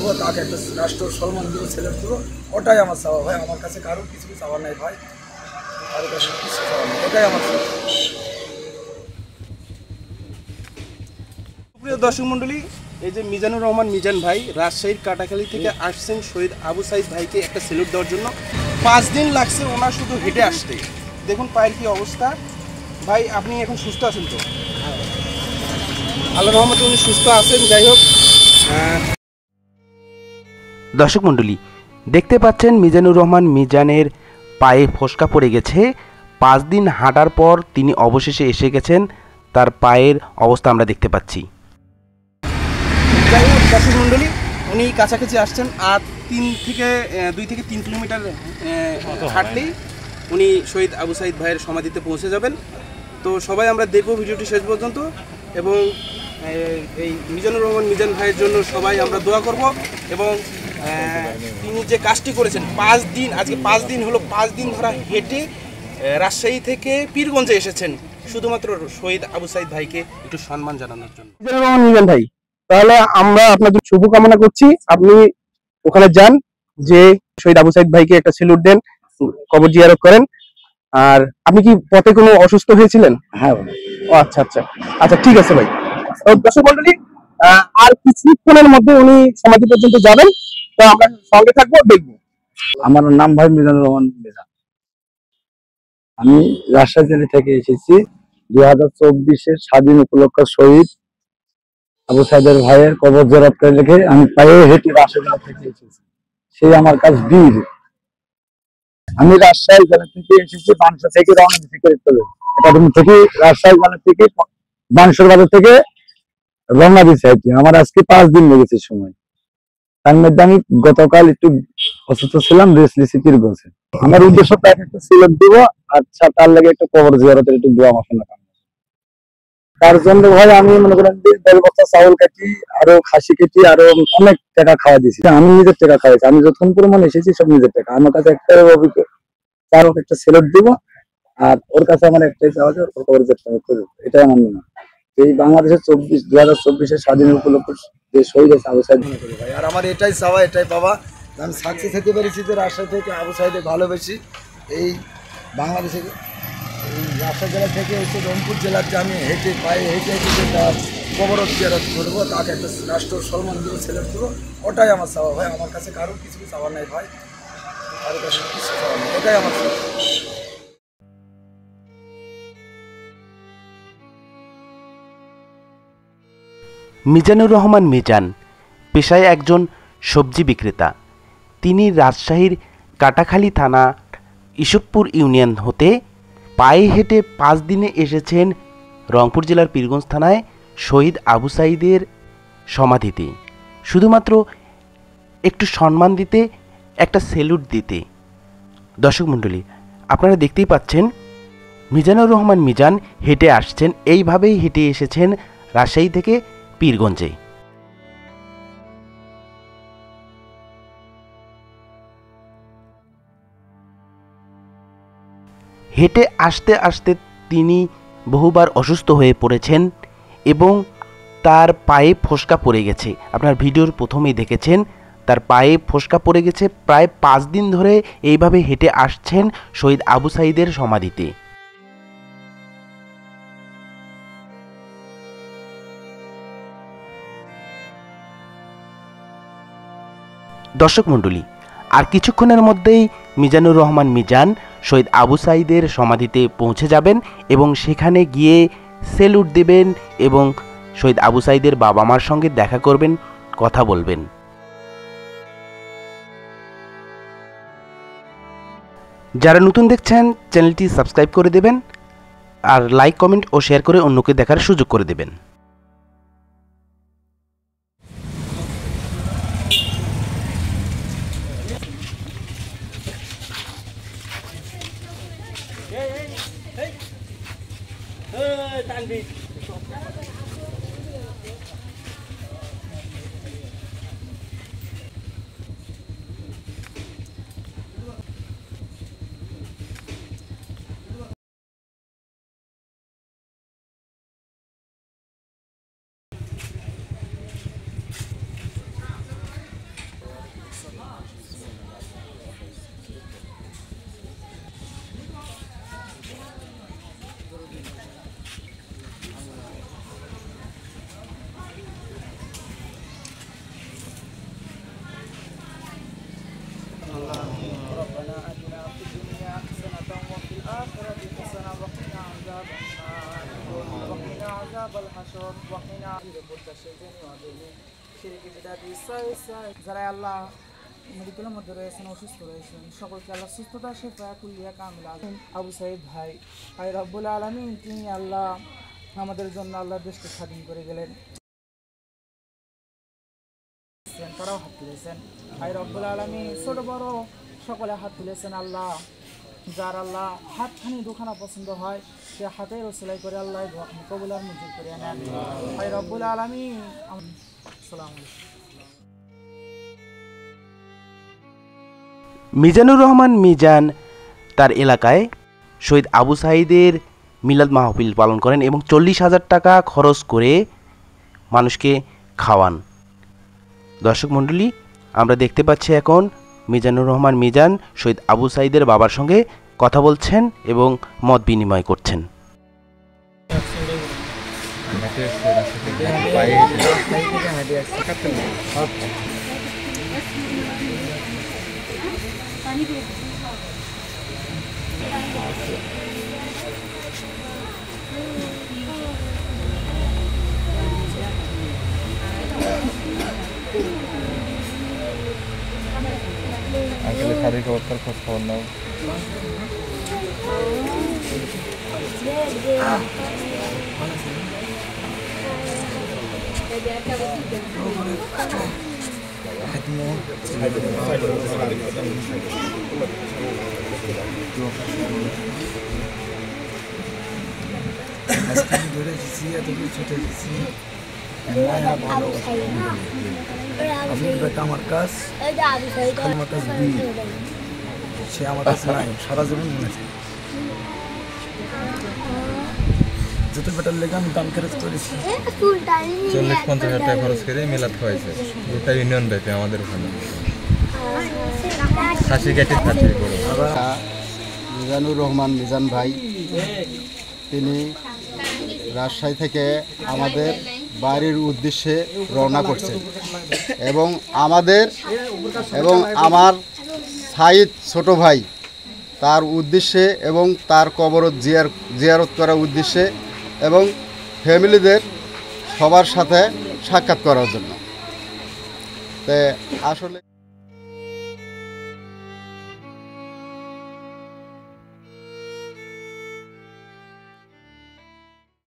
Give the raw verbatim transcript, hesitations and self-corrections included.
তাকে একটা রাষ্ট্র সম্মান দেবো, সেলেক্ট দেবো, ওটাই আমার চাওয়া ভাই। আমার কাছে কারোর কিছু চাওয়া নেই ভাই, কারোর কাছে কিছু চাওয়া নেই, এটাই আমার চাওয়া। প্রিয় দর্শক মণ্ডলী, এই যে মিজানুর রহমান মিজান ভাই রাজশাহীর কাটাখালী থেকে আসছেন শহীদ আবু সাইদ ভাইকে একটা সেলুট দেওয়ার জন্য। পাঁচ দিন লাগছে ওনার শুধু হেঁটে আসতে। দেখুন পায়ের কি অবস্থা। ভাই আপনি এখন সুস্থ আছেন তো? আল্লাহর রহমতে উনি সুস্থ আছেন। যাই হোক, দর্শক মণ্ডলী, দেখতে পাচ্ছেন মিজানুর রহমান মিজানের পায়ে ফোসকা পড়ে গেছে। পাঁচ দিন হাঁটার পর তিনি অবশেষে এসে গেছেন। তার পায়ের অবস্থা আমরা দেখতে পাচ্ছি। যাই হোক দর্শক মণ্ডলী, উনি কাছাকাছি আসছেন আর তিন থেকে দুই থেকে তিন কিলোমিটার হাঁটলেই উনি শহীদ আবু সাইদ ভাইয়ের সমাধিতে পৌঁছে যাবেন। তো সবাই আমরা দেখবো ভিডিওটি শেষ পর্যন্ত, এবং এই মিজানুর রহমান মিজান ভাইয়ের জন্য সবাই আমরা দোয়া করব। এবং তিনি যে কাজটি করেছেন, পাঁচ দিন আজকে পাঁচ দিন হলো, পাঁচ দিন ধরা হেঁটে রাজশাহী থেকে পীরগঞ্জে এসেছেন শুধুমাত্র শহীদ আবু সাইদ ভাইকে একটু সম্মান জানানোর জন্য। মিজানুর রহমান মিজান ভাই, তাহলে আমরা আপনার শুভ কামনা করছি, আপনি ওখানে যান, যে শহীদ আবু সাইদ ভাইকে একটা সেলুট দেন, কবর জিয়ারত করেন। আর আপনি কি পথে কোনো অসুস্থ হয়েছিলেন? হ্যাঁ। ও আচ্ছা আচ্ছা আচ্ছা ঠিক আছে ভাই। দর্শক মন্ডলী, আর কিছুক্ষণের মধ্যে উনি সমাধি পর্যন্ত যাবেন, তো আমরা সঙ্গে থাকবো, দেখবো। আমার নাম ভাই মিজানুর রহমান মিজান। আমি রাজশাহী জেলা থেকে এসেছি। দুই হাজার চব্বিশের স্বাধীন উপলক্ষ শহীদ আবু সাইদের ভাইয়ের কবর জিয়ারত করে রেখে আমি পায়ে হেঁটে রাজশাহী জেলা থেকে এসেছি। সেই আমার কাজ বীর। আমি রাজশাহী জেলা থেকে এসেছি, বানসা থেকে রওনা দিয়েছি একাডেমি থেকে, রাজশাহী জেলা থেকে বানসর বাজার থেকে রওনা দিয়েছি আর কি। আমার আজকে পাঁচ দিন লেগেছে সময়। তার মধ্যে আমি গতকাল একটু অসুস্থ ছিলাম, রেস্ট নিয়েছি পীরগঞ্জে। আমার উদ্দেশ্য তাকে একটা সিলেট দিব, আচ্ছা তার লাগে একটু কবর জিয়ারতের একটু দোয়া মাফানো কাম। তার জন্য ভাই আমি মনে করেন দেড় বস্তা চাউল কাটি, আরো খাসি কেটি, আরো অনেক টাকা খাওয়া দিয়েছি। আমি নিজের টাকা খাওয়াইছি, আমি যখন পরিমাণ এসেছি সব নিজের টাকা। আমার কাছে একটা অভিজ্ঞতা, তার একটা সিলেট দিব, আর ওর কাছে আমার একটাই চাওয়া যে ওর কবর জিয়ারত করব, এটাই আমার মনে হয়। এই বাংলাদেশের চব্বিশ দুই হাজার চব্বিশের স্বাধীন উপলক্ষ যে শহীদ আছে আবু সাইদ ভাই, আর আমার এটাই চাওয়া, এটাই পাওয়া। আমি সাকসেস হতে পেরেছি যে রাজশাহী থেকে আবু সাইদকে ভালোবেসি। এই বাংলাদেশের এই রাজশাহী জেলা থেকে এসে রংপুর জেলার যে আমি হেঁটে পায়ে হেঁটে হেঁটে তার কবর জিয়ারত করবো, তাকে একটা রাষ্ট্র সম্মান দেবো, সিলেক্ট দেবো, ওটাই আমার চাওয়া ভাই। আমার কাছে কারোর কিছু চাওয়া নেই ভাই, কারোর কাছে কিছু চাওয়া নেই, এটাই আমার চাওয়া। মিজানুর রহমান মিজান পেশায় একজন সবজি বিক্রেতা। তিনি রাজশাহীর কাটাখালী থানা ইসবপুর ইউনিয়ন হতে পায়ে হেঁটে পাঁচ দিনে এসেছেন রংপুর জেলার পীরগঞ্জ থানায় শহীদ আবু সাইদের সমাধিতে, শুধুমাত্র একটু সম্মান দিতে, একটা সেলুট দিতে। দর্শক মণ্ডলী, আপনারা দেখতেই পাচ্ছেন মিজানুর রহমান মিজান হেঁটে আসছেন, এইভাবেই হেঁটে এসেছেন রাজশাহী থেকে পীরগঞ্জে। হেঁটে আসতে আসতে তিনি বহুবার অসুস্থ হয়ে পড়েছেন এবং তার পায়ে ফোসকা পড়ে গেছে। আপনার ভিডিওর প্রথমেই দেখেছেন তার পায়ে ফোসকা পড়ে গেছে। প্রায় পাঁচ দিন ধরে এইভাবে হেঁটে আসছেন শহীদ আবু সাইদের সমাধিতে। দর্শক মণ্ডলী, আর কিছুক্ষণের মধ্যেই মিজানুর রহমান মিজান শহীদ আবু সাইদের সমাধিতে পৌঁছে যাবেন এবং সেখানে গিয়ে সেলুট দেবেন এবং শহীদ আবু সাইদের বাবা মার সঙ্গে দেখা করবেন, কথা বলবেন। যারা নতুন দেখছেন চ্যানেলটি সাবস্ক্রাইব করে দেবেন, আর লাইক, কমেন্ট ও শেয়ার করে অন্যকে দেখার সুযোগ করে দেবেন। যারা আল্লাহ মেডিকেলের মধ্যে রয়েছেন, অসুস্থ রয়েছেন, সকলকে আল্লাহ সুস্থতা শেফা কুল্লিয়া কামিল আছেন। আবু সাইদ ভাই ভাই রব্বুল আলামিন তিনি আল্লাহ আমাদের জন্য আল্লাহ দেশকে স্বাধীন করে গেলেন, তারাও হাত তুলেছেন। ভাই রব্বুল আলামিন ছোট বড় সকলে হাত তুলেছেন। আল্লাহ যার আল্লাহ হাতখানি দুখানা পছন্দ হয় সে হাতের ওসিলাই করে আল্লাহ কবুলার মঞ্জুর করে নেন। ভাই রব্বুল আলামিন। আসসালামু আলাইকুম। মিজানুর রহমান মিজান তার এলাকায় শহীদ আবু সাঈদের মিলাদ মাহফিল পালন করেন এবং চল্লিশ হাজার টাকা খরচ করে মানুষকে খাওয়ান। দর্শক মণ্ডলী, আমরা দেখতে পাচ্ছি এখন মিজানুর রহমান মিজান শহীদ আবু সাঈদের বাবার সঙ্গে কথা বলছেন এবং মত বিনিময় করছেন। আসলে শারীরিক অবস্থার খোঁজ খবর নাও। আমার কাজ আমার কাজ সে আমার কাছে নাই, সারা জীবন মনে আছে। যত বেটার লেগে আমি দাম খরচ করেছি, চল্লিশ পঞ্চাশ হাজার টাকা খরচ করে মিলাদ খাওয়াইছে। গোটা ইউনিয়ন ব্যাপী আমাদের ওখানে খাসি কেটে খাসি করে। মিজানুর রহমান মিজান ভাই তিনি রাজশাহী থেকে আমাদের বাড়ির উদ্দেশ্যে রওনা করছেন এবং আমাদের এবং আমার সাঈদ ছোট ভাই তার উদ্দেশ্যে এবং তার কবর জিয়ার জিয়ারত করার উদ্দেশ্যে এবং ফ্যামিলিদের সবার সাথে সাক্ষাৎ করার জন্য। তো আসলে